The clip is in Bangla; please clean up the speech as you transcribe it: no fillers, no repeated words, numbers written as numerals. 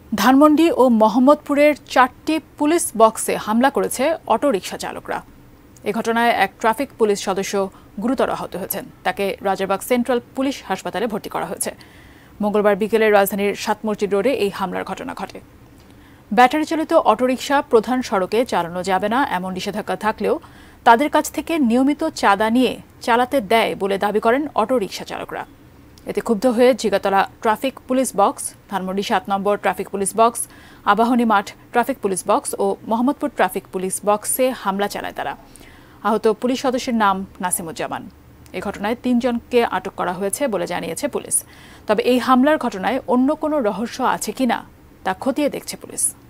ধানমন্ডি ও মোহাম্মদপুরের 4টি পুলিশ বক্সে হামলা করেছে অটোরিকশা চালকরা। এ ঘটনায় এক ট্রাফিক পুলিশ সদস্য গুরুতর আহত হয়েছেন। তাকে রাজারবাগ সেন্ট্রাল পুলিশ হাসপাতালে ভর্তি করা হয়েছে। মঙ্গলবার বিকেলে রাজধানীর ৭ মসজিদ রোডে এই হামলার ঘটনা ঘটে। ব্যাটারি চালিত অটোরিকশা প্রধান সড়কে চালানো যাবে না এমন নিষেধাজ্ঞা থাকলেও তাদের কাছ থেকে নিয়মিত চাঁদা নিয়ে চালাতে দেয় বলে দাবি করেন অটোরিকশা চালকরা। এতে ক্ষুব্ধ হয়ে Jigatola traffic police box, Dhanmondi ৭ নম্বর ট্রাফিক পুলিশ বক্স, আবাহনী মাঠ ট্রাফিক পুলিশ বক্স ও মোহাম্মদপুর ট্রাফিক পুলিশ বক্সে হামলা চালায় তারা। আহত পুলিশ সদস্যের নাম নাসিমুজ্জামান। এই ঘটনায় ৩ জনকে আটক করা হয়েছে বলে জানিয়েছে পুলিশ। তবে এই হামলার ঘটনায় অন্য কোনো রহস্য আছে কিনা তা খতিয়ে দেখছে পুলিশ।